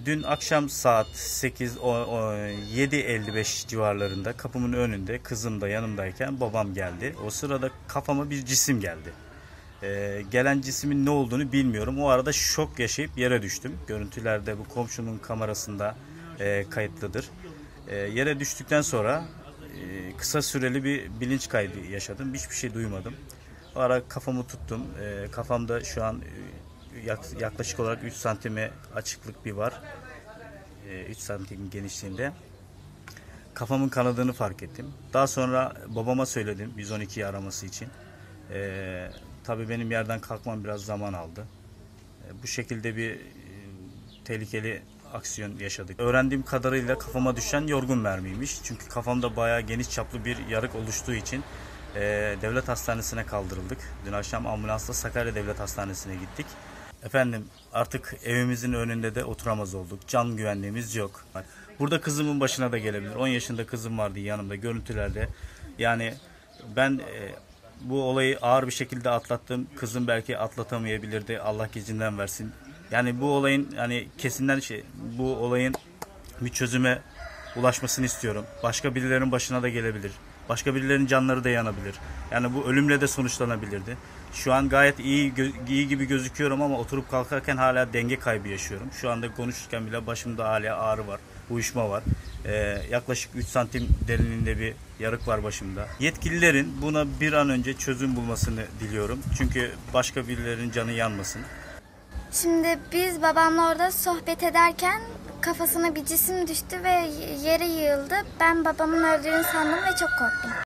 Dün akşam saat 7:55 civarlarında kapımın önünde kızım da yanımdayken babam geldi. O sırada kafama bir cisim geldi. Gelen cismin ne olduğunu bilmiyorum. O arada şok yaşayıp yere düştüm. Görüntülerde bu komşumun kamerasında kayıtlıdır. Yere düştükten sonra kısa süreli bir bilinç kaybı yaşadım. Hiçbir şey duymadım. O ara kafamı tuttum. Kafamda şu an yaklaşık olarak 3 santime açıklık bir var. 3 santim genişliğinde. Kafamın kanadığını fark ettim. Daha sonra babama söyledim 112'yi araması için. Tabii benim yerden kalkmam biraz zaman aldı. Bu şekilde bir tehlikeli aksiyon yaşadık. Öğrendiğim kadarıyla kafama düşen yorgun mermiymiş. Çünkü kafamda bayağı geniş çaplı bir yarık oluştuğu için devlet hastanesine kaldırıldık. Dün akşam ambulansla Sakarya Devlet Hastanesi'ne gittik. Efendim artık evimizin önünde de oturamaz olduk. Can güvenliğimiz yok. Burada kızımın başına da gelebilir. 10 yaşında kızım vardı yanımda görüntülerde. Yani ben bu olayı ağır bir şekilde atlattım. Kızım belki atlatamayabilirdi. Allah gecinden versin. Yani bu olayın bu olayın bir çözüme ulaşmasını istiyorum. Başka birilerinin başına da gelebilir. Başka birilerinin canları da yanabilir. Yani bu ölümle de sonuçlanabilirdi. Şu an gayet iyi gibi gözüküyorum ama oturup kalkarken hala denge kaybı yaşıyorum. Şu anda konuşurken bile başımda hala ağrı var, uyuşma var. Yaklaşık 3 santim derinliğinde bir yarık var başımda. Yetkililerin buna bir an önce çözüm bulmasını diliyorum. Çünkü başka birilerinin canı yanmasın. Şimdi biz babamla orada sohbet ederken kafasına bir cisim düştü ve yere yığıldı. Ben babamın öldüğünü sandım ve çok korktum.